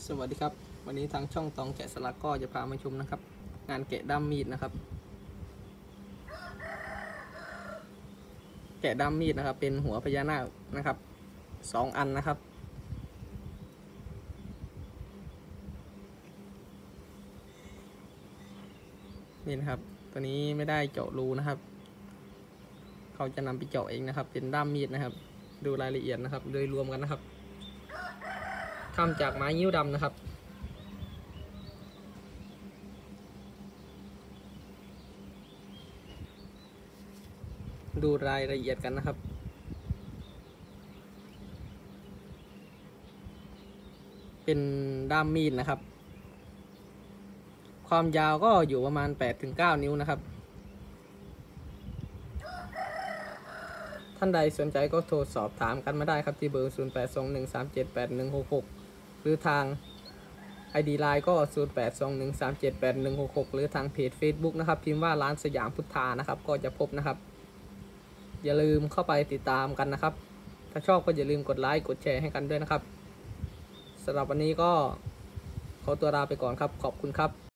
สวัสดีครับวันนี้ทางช่องตองแกะสลักก็จะพามาชมนะครับ งานแกะด้ามมีดนะครับ แกะด้ามมีดนะครับ เป็นหัวพญานาคนะครับ2 อันนะครับนี่นะครับตัวนี้ไม่ได้เจาะรูนะครับ เขาจะนำไปเจาะเองนะครับ เป็นด้ามมีดนะครับ ดูรายละเอียดนะครับ โดยรวมกันนะครับทำจากไม้ยิ้วดำนะครับดูรายละเอียดกันนะครับเป็นด้ามมีดนะครับ ความยาวก็อยู่ประมาณ 8-9 นิ้วนะครับท่านใดสนใจก็โทรสอบถามกันมาได้ครับที่เบอร์ 0821378166 หรือทาง ID Line ก็ 0821378166 หรือทางเพจ Facebook นะครับพิมพ์ว่าร้านสยามพุทธานะครับก็จะพบนะครับอย่าลืมเข้าไปติดตามกันนะครับถ้าชอบก็อย่าลืมกดไลค์กดแชร์ให้กันด้วยนะครับสำหรับวันนี้ก็ขอตัวลาไปก่อนครับขอบคุณครับ